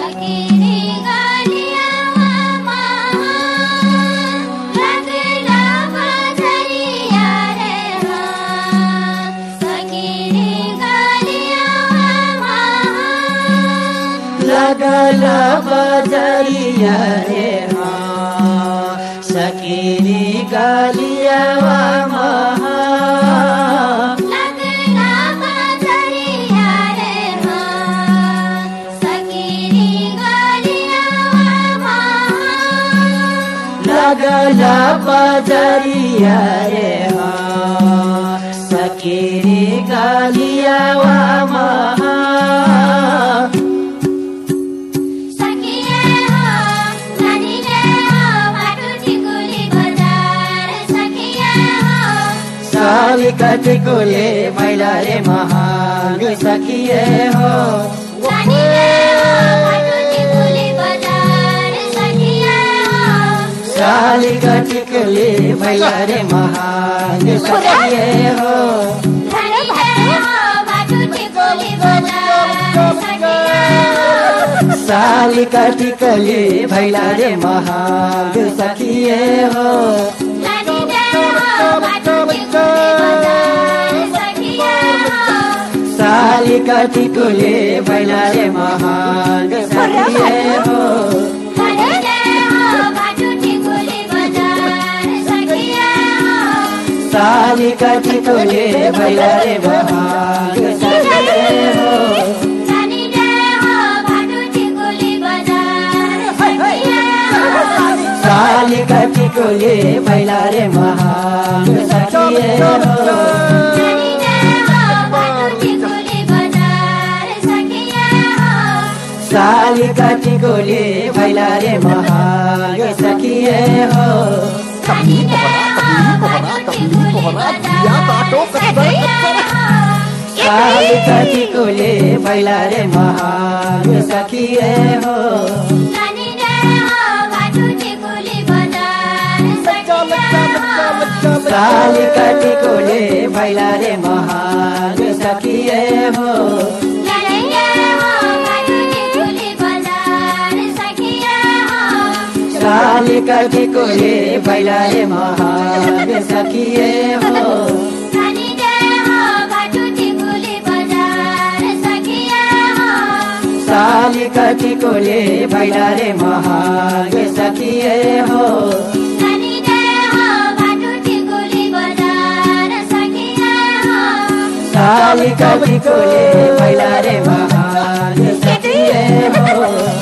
लगला बजरिया रे हाँ सकीरी गलिया महा लगला बजरिया रे हाँ सकीरी गलिया महा लगला बजरिया रे हाँ सकीरी गलिया महा साली कटिकोले मैला रे महाग सखिए हो साली कटिकोले मैला रे महाग सखिए हो साली कटिकोले मैला रे महाग सखिए हो साली कटिकोले मैला रे महाग सखिए हो साली कटिकोले मैला रे महाग सखिए हो साली कटिकोले मैला रे महाग सखिए हो साली कटिकोले मैला रे महाग सखिए हो साली कटिकोले मैला रे महाग सखिए हो साली कटिकोले मैला रे महाग सखिए हो साली कटिकोले मैला रे महाग सखिए हो साली कटिकोले मैला रे महाग सखिए हो साली कटिकोले मैला रे महाग सखिए हो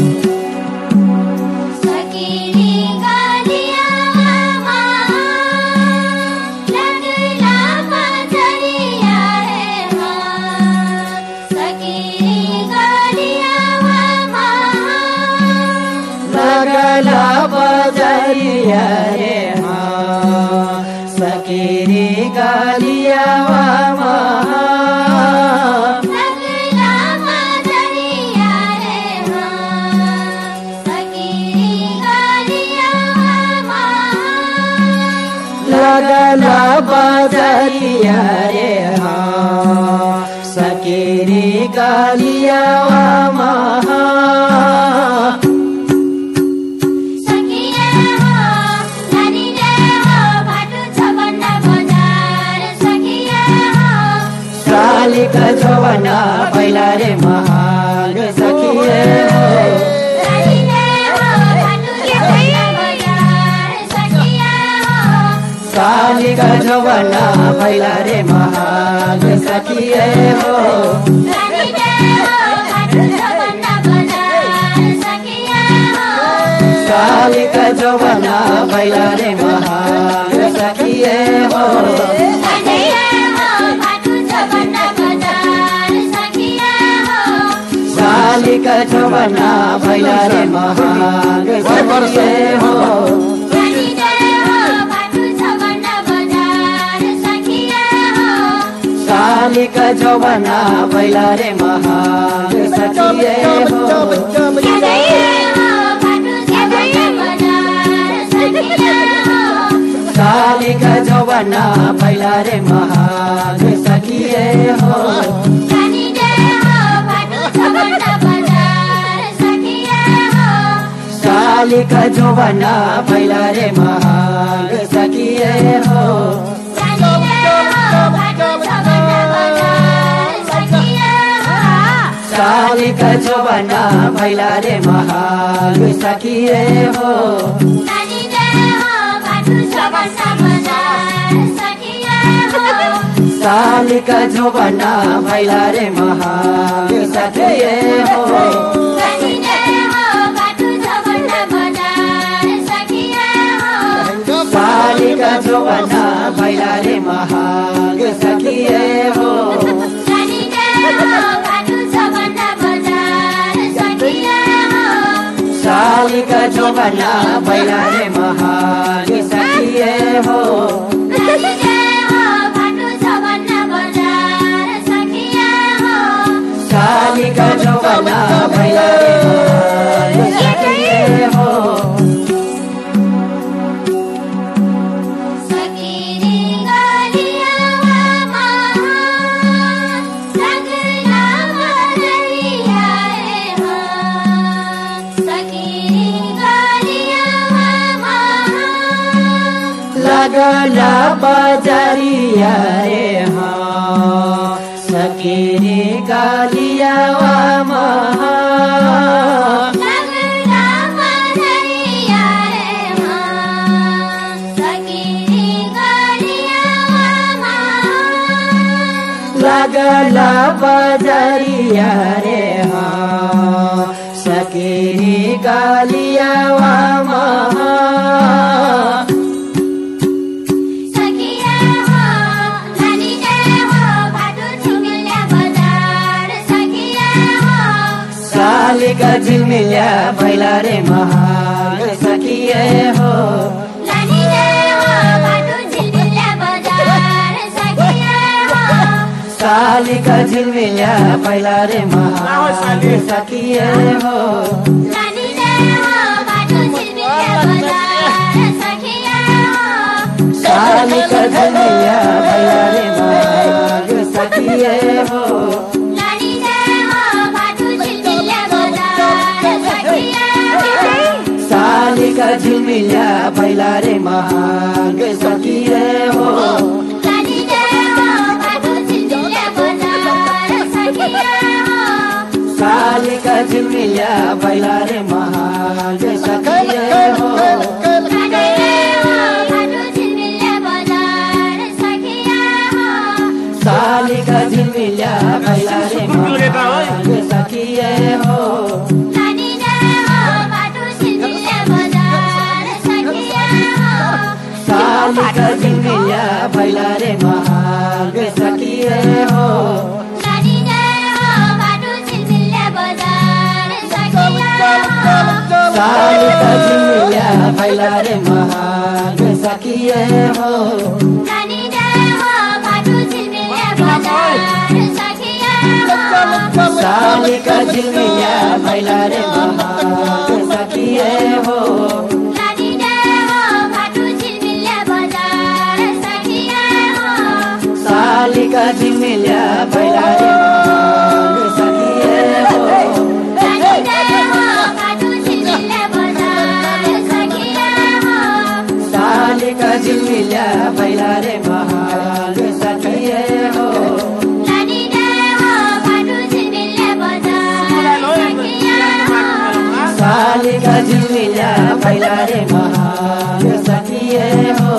लगला बजरिया रे हाँ सकीरी गलिया महा लगला बजरिया रे हाँ सकीरी गलिया महा साली का जवाना मैला रे महाग सखिए हो साली का जवाना मैला रे महाग सखिए हो साली का जवाना मैला रे महाग सखिए हो साली का जवाना मैला रे महाग सखिए हो साली का जवाना मैला रे महाग सखिए हो साली का जवाना मैला रे महाग सखिए हो सालीका जोबना भैला रे महाग सखिए हो सालीका जोबना भैला रे महाग सखिए हो सालीका जोबना भैला रे महाग सखिए हो सालीका जोबना भैला रे महाग सखिए हो सालीका जोबना भैला रे महाग सखिए हो सालीका जोबना भैला रे महाग सखिए हो लगला बजरिया रे हाँ सकेरे गालिया महा लगला बजरिया रे हाँ सकेरे गालिया महा सालीका झिलमिल्या भैला रे महाग सखिए हो सालीका झिलमिल्या भैला रे महाग सखिए हो सालीका झिलमिल्या भैला रे महाग सखिए हो सालीका झिलमिल्या भैला रे महाग सखिए हो सालीका झिलमिल्या भैला रे महाग सखिए हो सालीका झिलमिल्या भैला रे महाग सखिए हो सालीका झिलमिल्या भैला रे महाग सखिए हो सालीका झिलमिल्या भैला रे महाग सखिए हो सालीका झिलमिल्या भैला रे महाग सखिए हो सालीका झिलमिल्या भैला रे महाग सखिए हो सालीका झिलमिल्या भैला रे महाग सखिए हो सालीका झिलमिल्या भैला रे महाग सखिए हो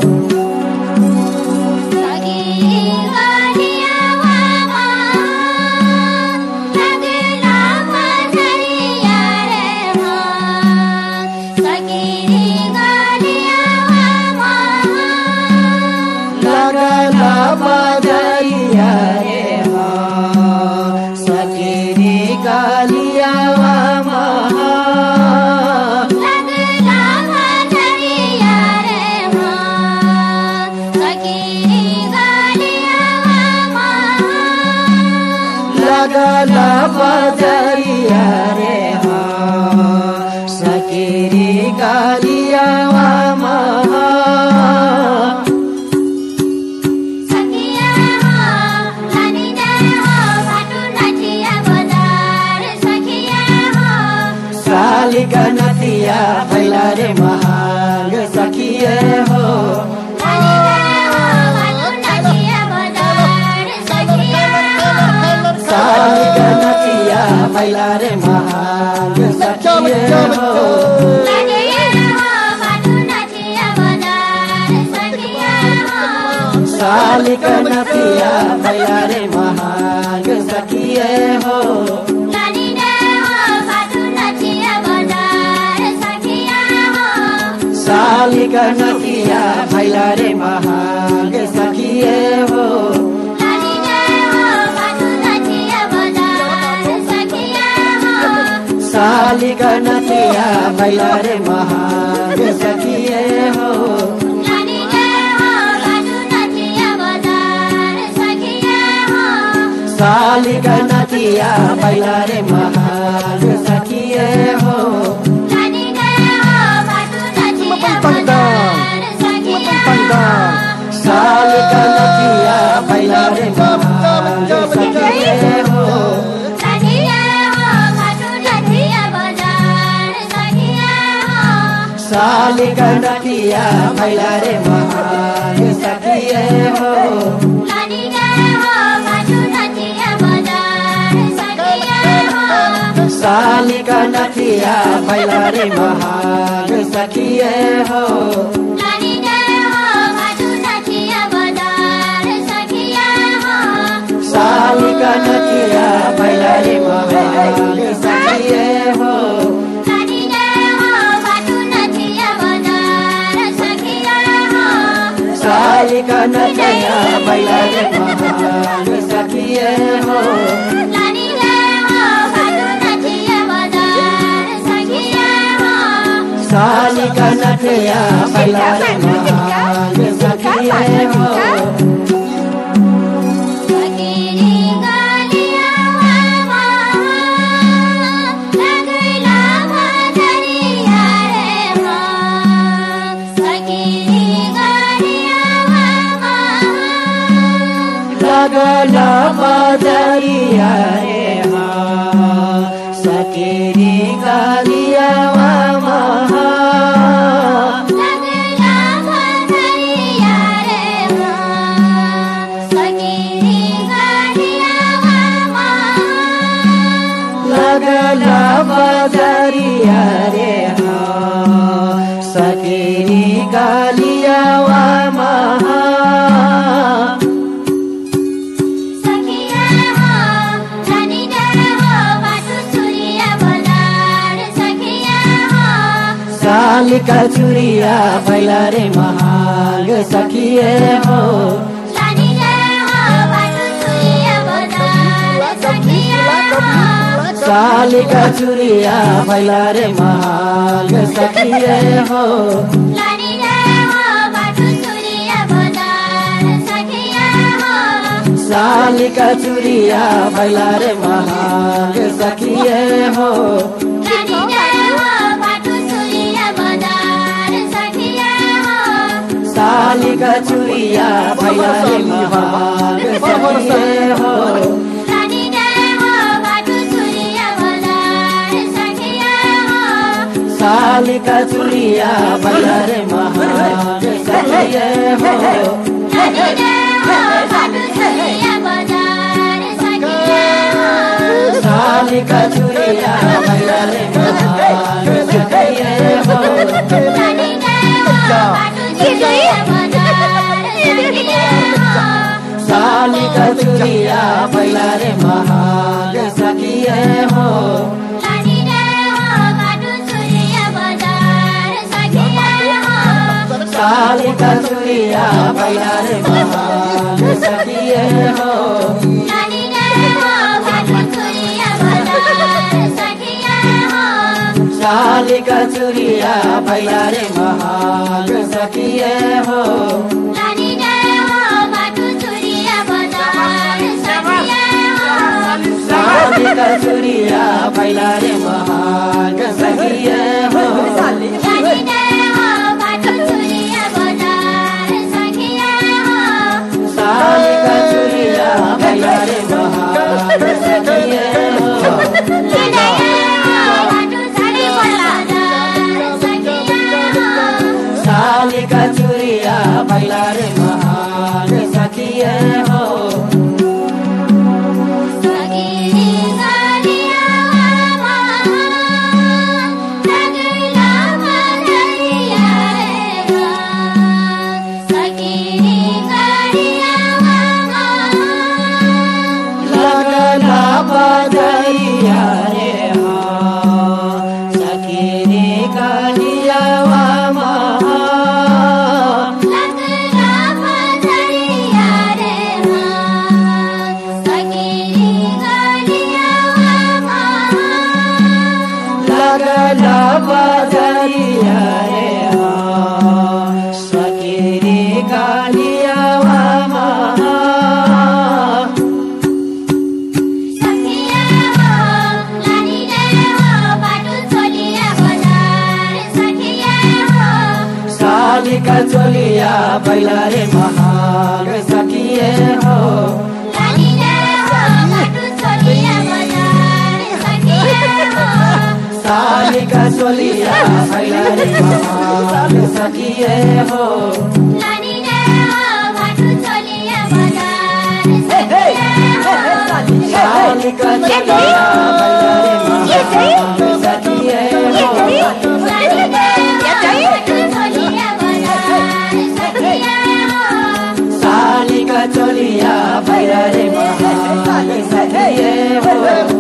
लगला बजरिया रे हाँ सकेरे गालिया महा लगला बजरिया रे हाँ सकेरे गालिया महा सालिका नतिया भैला रे महाग सखिए हो सालिका नतिया भैला रे महाग सखिए हो सालिका नतिया भैला रे महाग सखिए हो सालिका नतिया भैला रे महाग सखिए हो सालिका नतिया भैला रे महाग सखिए हो सालिका नतिया भैला रे महाग सखिए हो सालिका नतिया भैला रे महाग सखिए हो सालिका नतिया भैला रे महाग सखिए हो सालिका नतिया भैला रे महाग सखिए हो सालिका नतिया भैला रे महाग सखिए हो सालिका नतिया भैला रे महाग सखिए हो सालिका नतिया भैला रे महाग सखिए हो लगला बदरिया रे हाँ सकेरी गालिया मामा लगला बदरिया रे हाँ सकेरी गालिया मामा सालिका चुरिया भैला रे महाग सखिए हो सालिका चुरिया भैला रे महाग सखिए हो सालिका चुरिया भैला रे महाग सखिए हो सालिका चुरिया भैला रे महाग सखिए हो सालिका चुरिया भैला रे महाग सखिए हो सालिका चुरिया भैला रे महाग सखिए हो सालिका चुरिया भैला रे महाग सखिए हो सालिका चुरिया भैला रे महाग सखिए हो सालिका चुरिया भैला रे महाग सखिए हो सालिका चुरिया भैला रे महाग सखिए हो सालिका चुरिया भैला रे महाग सखिए हो बजरिया रे सकिरी गालिया सखिया हो लानी रे हो बाटो चलिया बजार सखिया हो सालिका चोलिया बैला रे महाग सखिए हो लानी रे हो बाटो चलिया बजार सखिया हो सालिका चोलिया बैला रे महाग सखिए हो लानी रे हो बाटो चलिया बजार सखिया हो सालिका चोलिया बैला रे महाग सखिए हो लानी रे हो बाटो चलिया बजार सखिया हो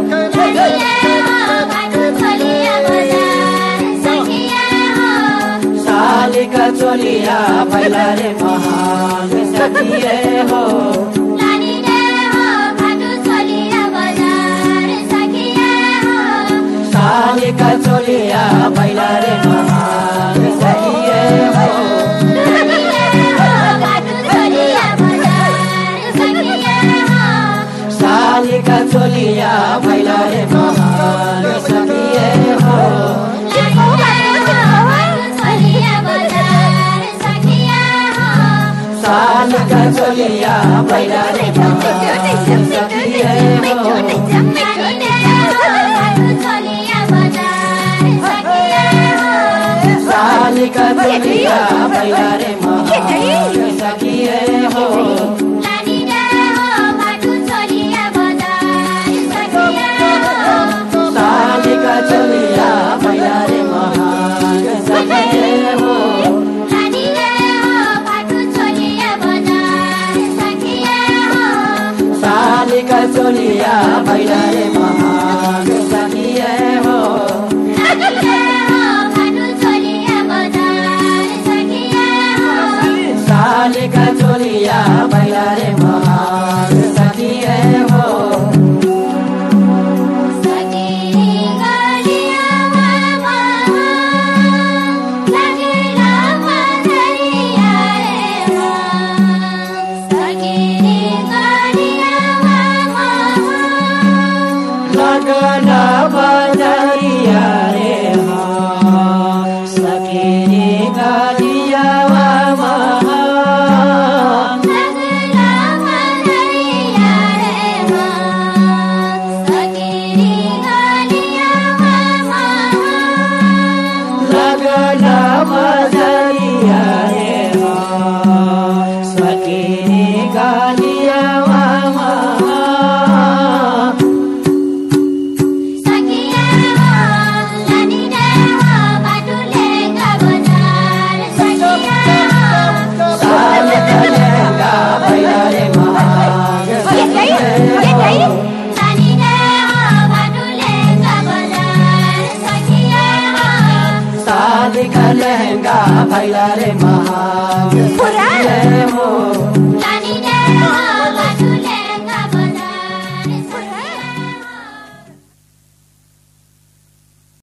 सालिका चोलिया बैला रे महाग सखिए हो लानी रे हो बाटो चलिया बजार सखिया हो सालिका चोलिया बैला रे महाग सखिए हो लानी रे हो बाटो चलिया बजार सखिया हो सालिका चोलिया बैला रे महाग सखिए हो सालिका चोलिया बैला रे महाग सखिए हो सालिका चोलिया बैला रे महाग सखिए हो लानी रे हो बाटो चलिया बजार सखिया हो सालिका चोलिया बैला रे महाग सखिए हो लानी रे हो बाटो चलिया बजार सखिया हो सालिका चोलिया बैला रे महाग सखिए हो लानी रे हो बाटो चलिया बजार सखिया हो सालिका चोलिया बैला रे महाग सखिए हो सखिरी गालिया मामा सखिरा बजरिया रे सखिरी गालिया मामा लगन बजरिया रे सखिरी गालिया सखिरा बजरिया रे सखिरी गालिया मामा लगन बजरिया रे सखिरी गालिया सखिया हो लानी रे हो बाटो लेगा बजार सखिया हो सालिका लहंगा बैला रे महाग सखिए हो लानी रे हो बाटो लेगा बजार सखिया हो सालिका लहंगा बैला रे महाग सखिए हो